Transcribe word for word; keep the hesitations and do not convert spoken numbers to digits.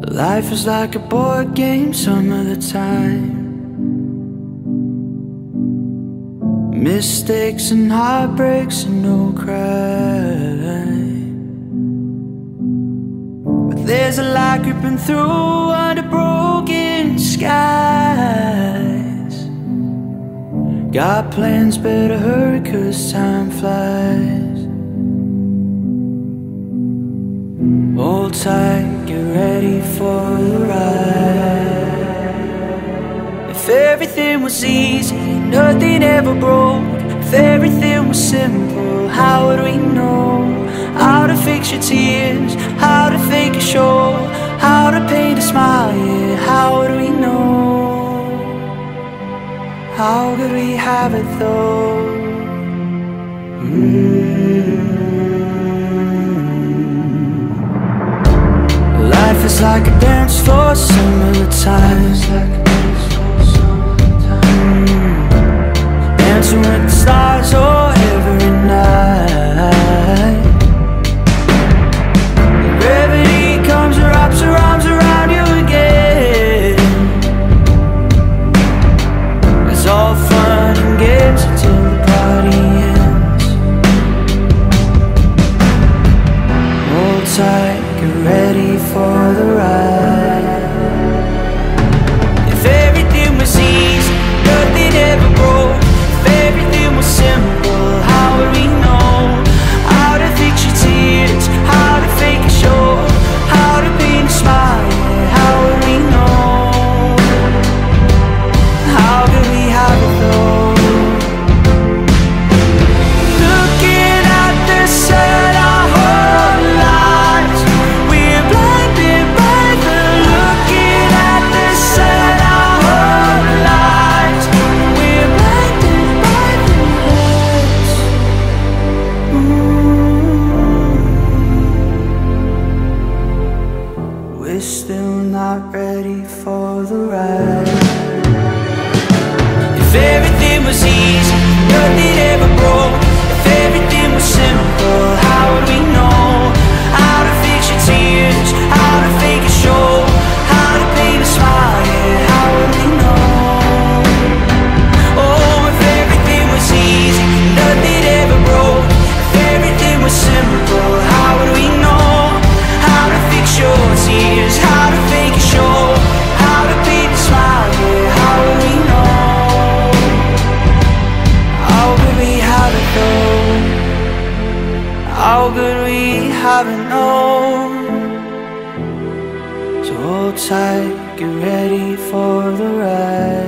Life is like a board game some of the time. Mistakes and heartbreaks and no crime. But there's a light creeping through under broken skies. Got plans, better hurry 'cause time flies. Hold tight, get ready for the ride. If everything was easy, nothing ever broke. If everything was simple, how would we know? How to fix your tears, how to fake a show, how to paint a smile, yeah, how would we know? How could we have it though? Mm. Life is like a dance floor some of the time. Mm. Dancing with the stars, oh, every night. Gravity comes and wraps her arms around you again. It's all fun and games until the party ends. Hold tight, get ready for the ride. If everything was easy, nothing ever broke. If everything was simple, how would we know? How to fix your tears, how to fake a show, how to paint a smile, yeah, how would we know? How could we have it though? Looking at the sun our whole lives, we're blinded by the looking at the sun our whole lives, we're blinded by the lights. Mm. We're still not ready for the ride. If everything was easy, nothing ever broke. If everything was simple, how would we know? How to fix your tears, how to fake a show, how to paint a smile, yeah, how would we know? Oh, if everything was easy, nothing ever broke. If everything was simple, how would we know? How to fix your tears, how to fake a show, how to paint a smile, yeah, how would we know? How could we have it though? How could we have it known? So hold tight, get ready for the ride.